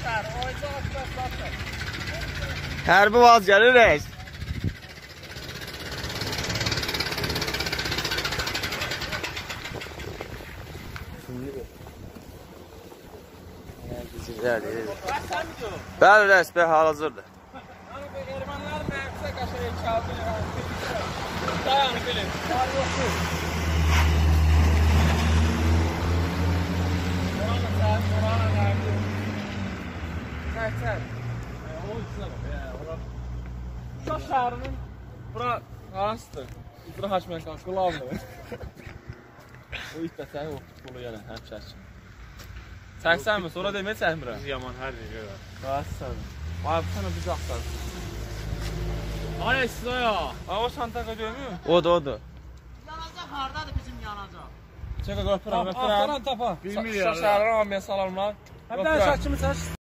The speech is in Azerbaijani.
Hərbi vaz gəlir reis. Bəli reis, bəli hal-hazırdır. Ermənilərin məhəbsə qaşaya çaldı. Dayanı bilin. Var yoxdur. Orana gəldi. Çək. O içinə bax. Şaş şəhərinin bura arasıdır. Bura Haçmən qanqılı almır. O itdə çək, o futbolu yenə həmşəş. Çəksənmi? Sonra demək çəkmirəm. Biz yaman hər bir görür. Qaçsan. Abi sana biz axtarsan. Ay size ya. O çantaka görmüyor? Odur. Yanacaq hardadır bizim yanacaq? Çəkə qapıram. Axtaran tapa. Şaşarlar amma salamlar. Həm də şəkimi çək.